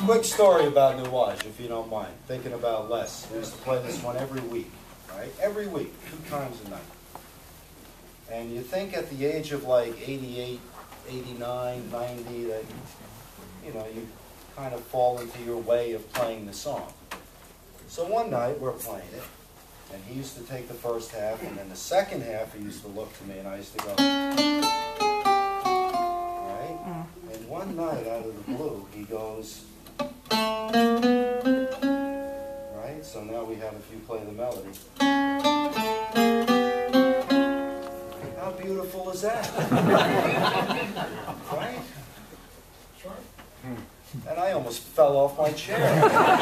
Quick story about Nuage, if you don't mind. Thinking about Les. We used to play this one every week, right? Every week, 2 times a night. And you think at the age of like 88, 89, 90 that, you know, you kind of fall into your way of playing the song. So one night we're playing it, and he used to take the first half, and then the second half he used to look to me, and I used to go, right? And one night out of the blue, he goes, right? So now we have, if you play the melody. How beautiful is that? Right? Sure. And I almost fell off my chair.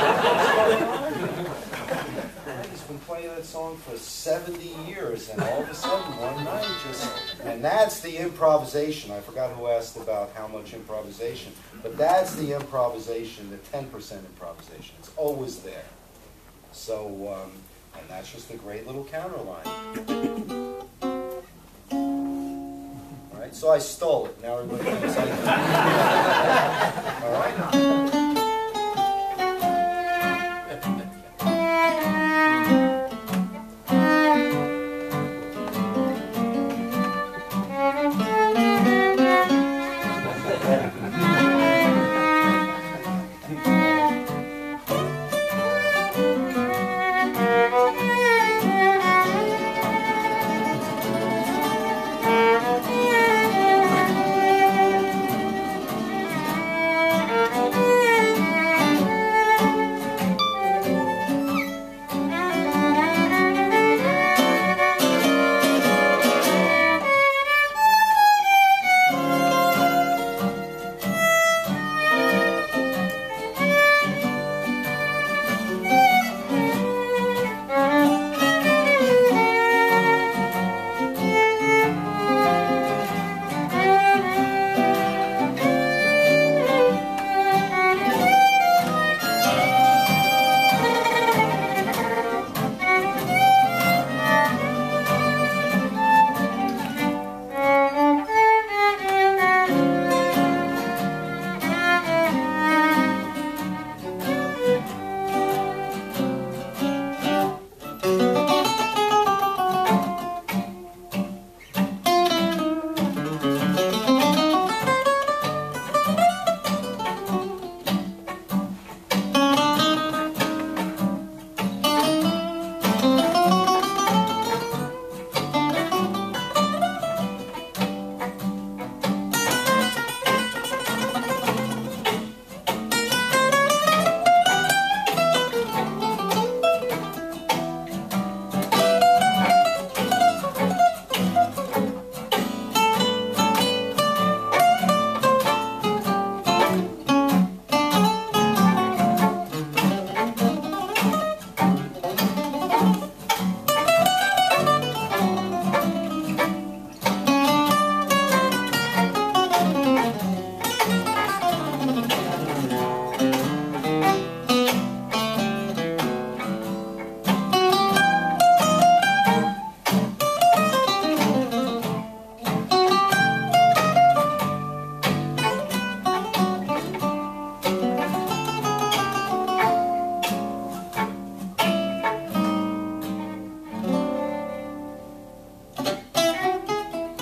He's been playing that song for 70 years, and all of a sudden, one night, and that's the improvisation. I forgot who asked about how much improvisation, but that's the improvisation, the 10% improvisation. It's always there. So, and that's just a great little counterline. All right, so I stole it. Now everybody thinks I did. All right?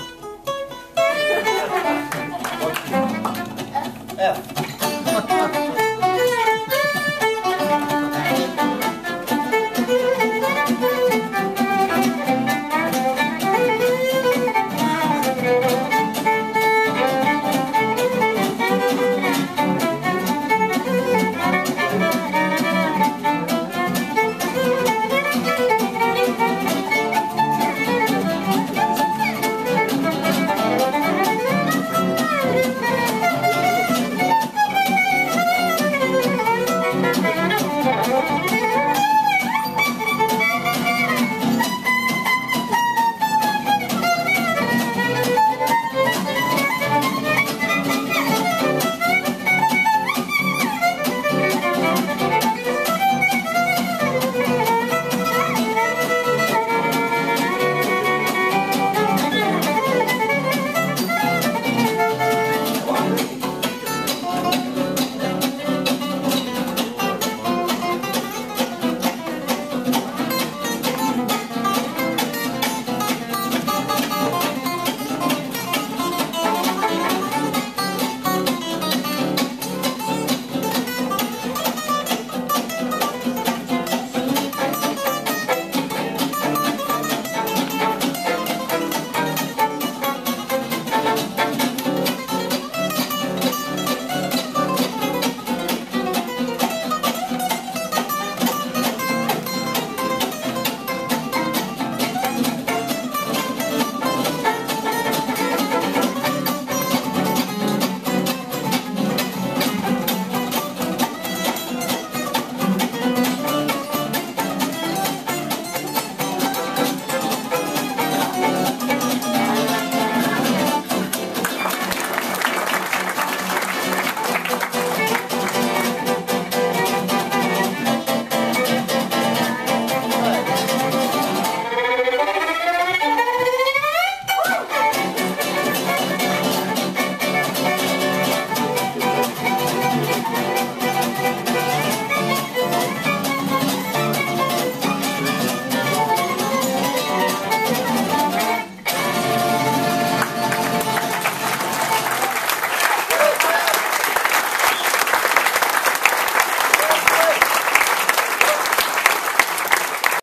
F.